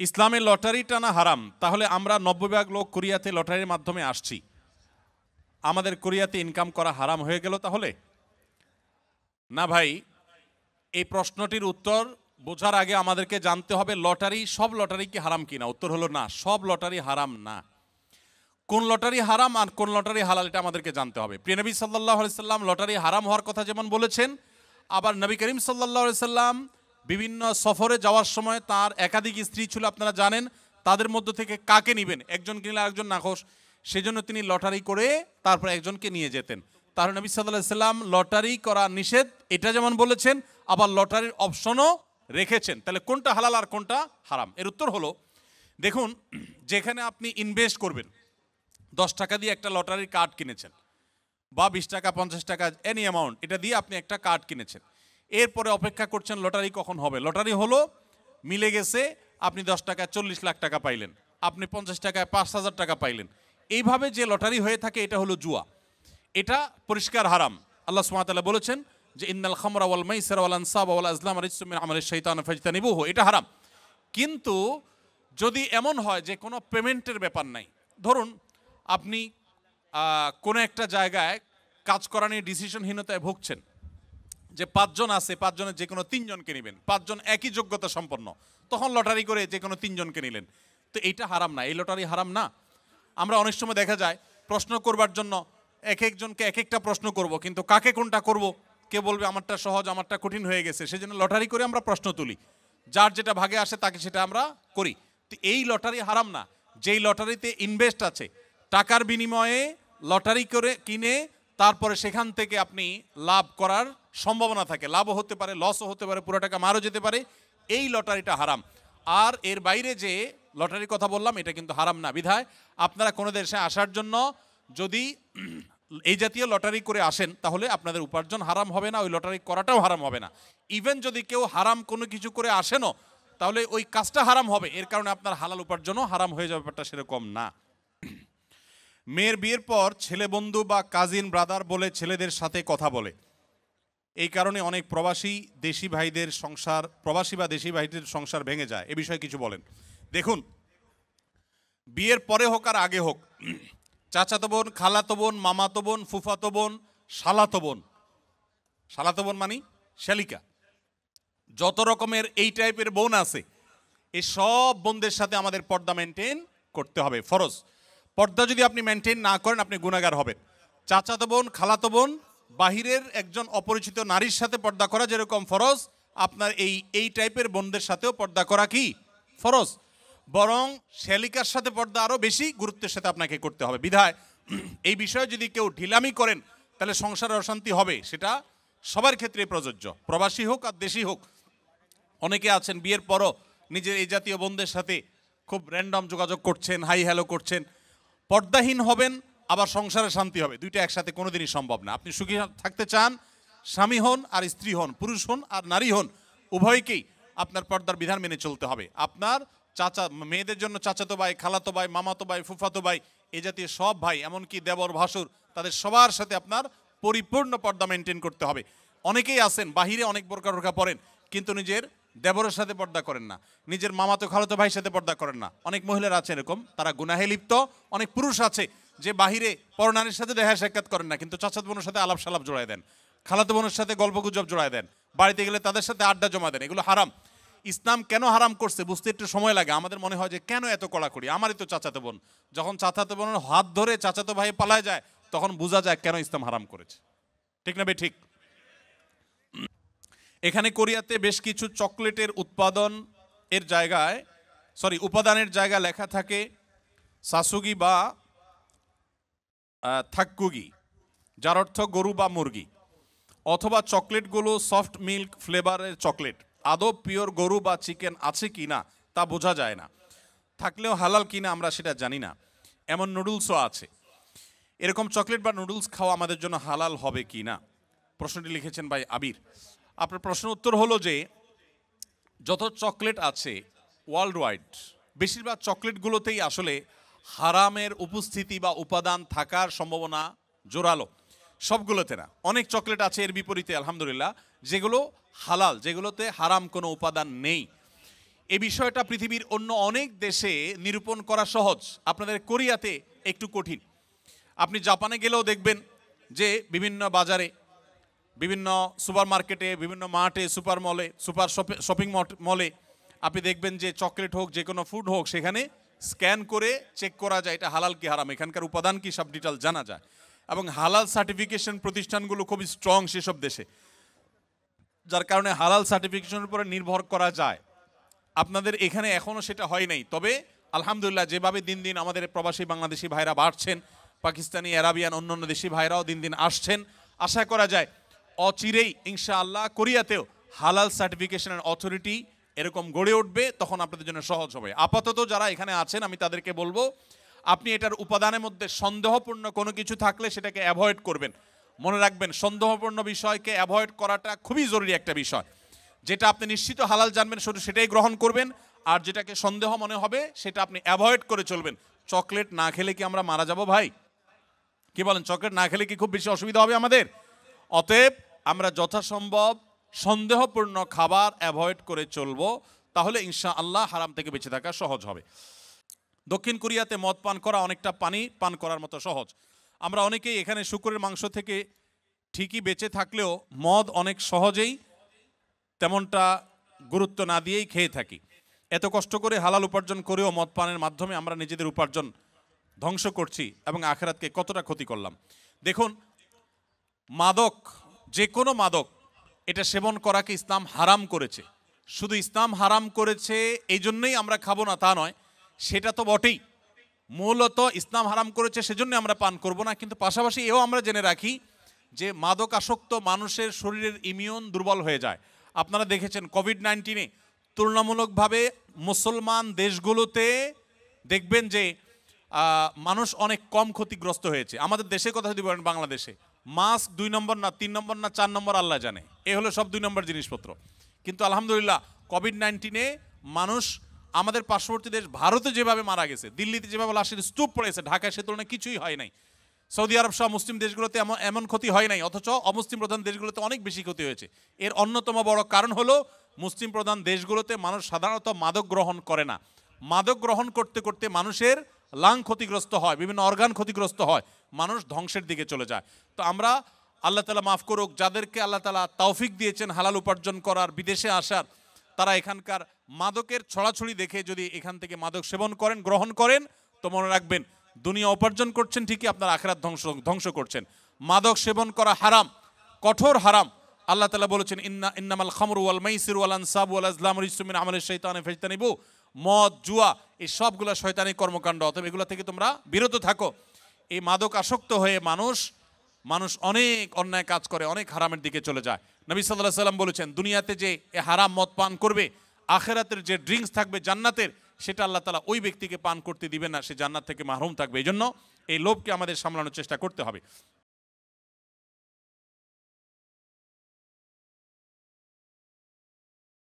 ইসলামে লটারি টানা হারাম, তাহলে আমরা 90% লোক কোরিয়াতে লটারির মাধ্যমে আসছি, আমাদের কোরিয়াতে ইনকাম করা হারাম হয়ে গেল তাহলে? না ভাই, এই প্রশ্নটির উত্তর বোঝার আগে আমাদেরকে জানতে হবে লটারি, সব লটারি কি হারাম কিনা। উত্তর হলো না, সব লটারি হারাম না। কোন লটারি হারাম আর কোন লটারি হালাল এটা আমাদেরকে জানতে হবে। প্রিয় নবী সাল্লাল্লাহু আলাইহি সাল্লাম লটারি হারাম হওয়ার কথা যেমন বলেছেন, আবার নবী করিম সাল্লাল্লাহু আলাইহি সাল্লাম বিভিন্ন সফরে যাওয়ার সময় তার একাধিক স্ত্রী ছিল, আপনারা জানেন। তাদের মধ্য থেকে কাকে নেবেন, একজনকে নিলে আরেকজন নাখোশ, সেজন্য তিনি লটারি করে তারপর একজনকে নিয়ে যেতেন। তাহলে নবী সাল্লাল্লাহু আলাইহি সাল্লাম লটারি করা নিষেধ এটা যেমন বলেছেন, আবার লটারির অপশনও রেখেছেন। তাহলে কোনটা হালাল আর কোনটা হারাম? এর উত্তর হলো, দেখুন, যেখানে আপনি ইনভেস্ট করবেন, 10 টাকা দিয়ে একটা লটারির কার্ড কিনেছেন, বা 20 টাকা 50 টাকা এনি অ্যামাউন্ট, এটা দিয়ে আপনি একটা কার্ড কিনেছেন, এরপরে অপেক্ষা করছেন লটারি কখন হবে। লটারি হলো, মিলে গেছে, আপনি 10 টাকায় 40 লাখ টাকা পাইলেন, আপনি 50 টাকায় 5,000 টাকা পাইলেন। এইভাবে যে লটারি হয়ে থাকে এটা হলো জুয়া, এটা পরিষ্কার হারাম। আল্লাহ সুবহানাহু ওয়া তাআলা বলেছেন যে ইন্নাল খামরা ওয়াল মাইসিরা ওয়াল আনসাবা ওয়াল আজলাম রিজসুম মিন আমালিশ শাইতান ফাজতানিবুহু, এটা হারাম। কিন্তু যদি এমন হয় যে কোনো পেমেন্টের ব্যাপার নাই, ধরুন আপনি কোনো একটা জায়গায় কাজ করা নিয়ে ডিসিশনহীনতায় ভুগছেন, যে 5 জন আছে, 5 জনের যে কোনো 3 জনকে নেবেন, 5 জন একই যোগ্যতা সম্পন্ন, তখন লটারি করে যে কোনো 3 জনকে নিলেন, তো এইটা হারাম না, এই লটারি হারাম না। আমরা অনেক সময় দেখা যায় প্রশ্ন করবার জন্য এক একজনকে এক একটা প্রশ্ন করব, কিন্তু কাকে কোনটা করব, কে বলবে আমারটা সহজ আমারটা কঠিন হয়ে গেছে, সেজন্য লটারি করে আমরা প্রশ্ন তুলি, যার যেটা ভাগে আসে তাকে সেটা আমরা করি। তো এই লটারি হারাম না। যেই লটারিতে ইনভেস্ট আছে, টাকার বিনিময়ে লটারি করে কিনে তারপরে সেখান থেকে আপনি লাভ করার সম্ভাবনা থাকে, লাভও হতে পারে, লসও হতে পারে, পুরো টাকা মারও যেতে পারে, এই লটারিটা হারাম। আর এর বাইরে যে লটারির কথা বললাম এটা কিন্তু হারাম না। বিধায় আপনারা কোনো দেশে আসার জন্য যদি এই জাতীয় লটারি করে আসেন, তাহলে আপনাদের উপার্জন হারাম হবে না, ওই লটারি করাটাও হারাম হবে না। ইভেন যদি কেউ হারাম কোনো কিছু করে আসেনও, তাহলে ওই কাজটা হারাম হবে, এর কারণে আপনার হালাল উপার্জনও হারাম হয়ে যাবে, ব্যাপারটা সেরকম না। মেয়ের বিয়ের পর ছেলে বন্ধু বা কাজিন ব্রাদার বলে ছেলেদের সাথে কথা বলে, এই কারণে অনেক প্রবাসী দেশি ভাইদের সংসার, প্রবাসী বা দেশি ভাইদের সংসার ভেঙে যায়, এ বিষয়ে কিছু বলেন। দেখুন, বিয়ের পরে হোক আর আগে হোক, চাচাতো বোন, খালাতো বোন, মামাতো বোন, ফুফাতো বোন, শালাতো বোন, শালাতো বোন মানে শালিকা, যত রকমের এই টাইপের বোন আছে, এই সব বোনদের সাথে আমাদের পর্দা মেনটেন করতে হবে, ফরজ। পর্দা যদি আপনি মেনটেন না করেন আপনি গুনাহগার হবেন। চাচাতো বোন, খালাতো বোন, বাহিরের একজন অপরিচিত নারীর সাথে পর্দা করা যেরকম ফরজ, আপনার এই টাইপের বোনদের সাথেও পর্দা করা কি ফরজ, বরং শ্যালিকার সাথে পর্দা আরও বেশি গুরুত্বের সাথে আপনাকে করতে হবে। বিধায় এই বিষয়ে যদি কেউ ঢিলামি করেন তাহলে সংসারে অশান্তি হবে, সেটা সবার ক্ষেত্রে প্রযোজ্য, প্রবাসী হোক আর দেশি হোক। অনেকে আছেন বিয়ের পরও নিজের এই জাতীয় বোনদের সাথে খুব র্যান্ডম যোগাযোগ করছেন, হাই হ্যালো করছেন, পর্দাহীন হবেন, আবার সংসারে শান্তি হবে, দুইটা একসাথে কোনোদিনই সম্ভব না। আপনি সুখী থাকতে চান, স্বামী হন আর স্ত্রী হন, পুরুষ হন আর নারী হন, উভয়কেই আপনার পর্দার বিধান মেনে চলতে হবে। আপনার চাচা, মেয়েদের জন্য চাচাতো ভাই, খালাতো ভাই, মামাতো ভাই, ফুফাতো ভাই, এই জাতীয় সব ভাই, এমনকি দেবর ভাসুর, তাদের সবার সাথে আপনার পরিপূর্ণ পর্দা মেনটেন করতে হবে। অনেকেই আছেন বাহিরে অনেক বোরকা পরেন, কিন্তু নিজের দেবরের সাথে পর্দা করেন না, নিজের মামাতো খালাতো ভাইয়ের সাথে পর্দা করেন না। অনেক মহিলারা আছে এরকম, তারা গুনাহে লিপ্ত। অনেক পুরুষ আছে যে বাহিরে পরনারীর সাথে দেখা সাক্ষাৎ করেন না, কিন্তু চাচাতো বোনের সাথে আলাপ সালাপ জোড়ায় দেন, খালাতো বোনের সাথে গল্পগুজব জোড়ায় দেন, বাড়িতে গেলে তাদের সাথে আড্ডা জমা দেন। এগুলো হারাম। ইসলাম কেন হারাম করছে বুঝতে একটু সময় লাগে। আমাদের মনে হয় যে কেন এত কড়াকড়ি, আমারই তো চাচাতো বোন। যখন চাচাতো বোনের হাত ধরে চাচাতো ভাই পালায় যায়, তখন বোঝা যায় কেন ইসলাম হারাম করেছে। ঠিক না বে ঠিক? এখানে কোরিয়াতে বেশ কিছু চকলেটের উপাদানের জায়গায় লেখা থাকে সাসুগি বা থাক্কুগি, যার অর্থ গরু বা মুরগি, অথবা চকলেটগুলো সফট মিল্ক ফ্লেভারের চকলেট। আদৌ পিওর গরু বা চিকেন আছে কি না তা বোঝা যায় না, থাকলেও হালাল কিনা আমরা সেটা জানি না। এমন নুডলসও আছে। এরকম চকলেট বা নুডলস খাওয়া আমাদের জন্য হালাল হবে কি না? প্রশ্নটি লিখেছেন ভাই আবির। আপনার প্রশ্ন উত্তর হলো যে যত চকলেট আছে ওয়ার্ল্ড ওয়াইড, বেশিরভাগ চকলেটগুলোতেই আসলে হারামের উপস্থিতি বা উপাদান থাকার সম্ভাবনা জোরালো, সবগুলোতে না। অনেক চকলেট আছে এর বিপরীতে আলহামদুলিল্লাহ যেগুলো হালাল, যেগুলোতে হারাম কোনো উপাদান নেই। এই বিষয়টা পৃথিবীর অন্য অনেক দেশে নিরূপণ করা সহজ, আপনাদের কোরিয়াতে একটু কঠিন। আপনি জাপানে গেলেও দেখবেন যে বিভিন্ন বাজারে, বিভিন্ন সুপার মার্কেটে, বিভিন্ন মার্টে, সুপার মলে, সুপার শপিং মলে আপনি দেখবেন যে চকলেট হোক, যে কোনো ফুড হোক, সেখানে স্ক্যান করে চেক করা যায় এটা হালাল কি হারাম, এখানকার উপাদান কি, সব ডিটেল জানা যায়। এবং হালাল সার্টিফিকেশন প্রতিষ্ঠানগুলো খুবই স্ট্রং সেসব দেশে, যার কারণে হালাল সার্টিফিকেশনের উপরে নির্ভর করা যায়। আপনাদের এখানে এখনও সেটা হয় নাই, তবে আলহামদুলিল্লাহ যেভাবে দিন দিন আমাদের প্রবাসী বাংলাদেশি ভাইরা বাড়ছেন, পাকিস্তানি, আরাবিয়ান, অন্যান্য দেশি ভাইরাও দিন দিন আসছেন, আশা করা যায় অচিরেই ইনশাআল্লাহ কোরিয়াতেও হালাল সার্টিফিকেশনের অথরিটি এরকম গড়ে উঠবে, তখন আপনাদের জন্য সহজ হবে। আপাতত যারা এখানে আছেন আমি তাদেরকে বলবো, আপনি এটার উপাদানের মধ্যে সন্দেহপূর্ণ কোনো কিছু থাকলে সেটাকে অ্যাভয়েড করবেন। মনে রাখবেন, সন্দেহপূর্ণ বিষয়কে অ্যাভয়েড করাটা খুবই জরুরি একটা বিষয়। যেটা আপনি নিশ্চিত হালাল জানবেন শুধু সেটাই গ্রহণ করবেন, আর যেটাকে সন্দেহ মনে হবে সেটা আপনি অ্যাভয়েড করে চলবেন। চকলেট না খেলে কি আমরা মারা যাব ভাই? কি বলেন? চকলেট না খেলে কি খুব বেশি অসুবিধা হবে আমাদের? অতএব আমরা যথাসম্ভব সন্দেহপূর্ণ খাবার অ্যাভয়েড করে চলবো, তাহলে ইনশাআল্লাহ হারাম থেকে বেঁচে থাকা সহজ হবে। দক্ষিণ কোরিয়াতে মদ পান করা অনেকটা পানি পান করার মতো সহজ। আমরা অনেকেই এখানে শুকরের মাংস থেকে ঠিকই বেঁচে থাকলেও মদ অনেক সহজেই তেমনটা গুরুত্ব না দিয়েই খেয়ে থাকি। এত কষ্ট করে হালাল উপার্জন করেও মদ পানের মাধ্যমে আমরা নিজেদের উপার্জন ধ্বংস করছি এবং আখিরাতকে কতটা ক্ষতি করলাম। দেখুন, মাদক, যে কোনো মাদক, এটা সেবন করাকে ইসলাম হারাম করেছে। শুধু ইসলাম হারাম করেছে এই জন্যই আমরা খাবো না তা নয়, সেটা তো বটেই। মূলত ইসলাম হারাম করেছে সেজন্য আমরা পান করব না, কিন্তু পাশাপাশি এও আমরা জেনে রাখি যে মাদক আসক্ত মানুষের শরীরের ইমিউন দুর্বল হয়ে যায়। আপনারা দেখেছেন কোভিড-19-এ তুলনামূলকভাবে মুসলমান দেশগুলোতে দেখবেন যে মানুষ অনেক কম ক্ষতিগ্রস্ত হয়েছে। আমাদের দেশের কথা যদি বলেন, বাংলাদেশে মাস্ক 2 নম্বর না 3 নম্বর না 4 নম্বর আল্লাহ জানে, এ হলো সব 2 নম্বর জিনিসপত্র। কিন্তু আলহামদুলিল্লাহ কোভিড-19-এ মানুষ আমাদের পার্শ্ববর্তী দেশ ভারতে যেভাবে মারা গেছে, দিল্লিতে যেভাবে লাশের স্তূপ পড়েছে, ঢাকায় সে তুলনায় কিছুই হয় নাই। সৌদি আরব সহ মুসলিম দেশগুলোতে এমন ক্ষতি হয় নাই, অথচ অমুসলিম প্রধান দেশগুলোতে অনেক বেশি ক্ষতি হয়েছে। এর অন্যতম বড় কারণ হলো মুসলিম প্রধান দেশগুলোতে মানুষ সাধারণত মাদক গ্রহণ করে না। মাদক গ্রহণ করতে করতে মানুষের লাং ক্ষতিগ্রস্ত হয়, বিভিন্ন অর্গান ক্ষতিগ্রস্ত হয়, মানুষ ধ্বংসের দিকে চলে যায়। তো আমরা, আল্লাহ তাআলা মাফ করুক, যাদেরকে আল্লাহ তাআলা তৌফিক দিয়েছেন হালাল উপার্জন করার, বিদেশে আসার, তারা এখানকার মাদকের ছড়াছড়ি দেখে যদি এখান থেকে মাদক সেবন করেন, গ্রহণ করেন, তো মনে রাখবেন দুনিয়া উপার্জন করছেন ঠিকই, আপনার আখিরাত ধ্বংস করছেন। মাদক সেবন করা হারাম, কঠোর হারাম। আল্লাহ তাআলা বলেছেন, ইন্নামাল খামরু ওয়াল মাইসিরু ওয়াল আনসাবু ওয়াল আজলামু রিজসুম মিন আমালিশ শাইতানি ফাজতানিবু। মদ, জুয়া, এই সবগুলো শয়তানি কর্মকাণ্ড, অতএব এগুলো থেকে তোমরা বিরত থাকো। এই মাদক আসক্ত হয়ে মানুষ অনেক অন্যায় কাজ করে, অনেক হারামের দিকে চলে যায়। নবী সাল্লাল্লাহু আলাইহি ওয়াসাল্লাম বলেছেন, দুনিয়াতে যে হারাম মদ পান করবে, আখিরাতের যে ড্রিঙ্কস থাকবে জান্নাতের, সেটা আল্লাহ তাআলা ওই ব্যক্তিকে পান করতে দিবেন না, সে জান্নাত থেকে মাহরুম থাকবে। এই জন্য এই লোভকে আমাদের সামলানোর চেষ্টা করতে হবে।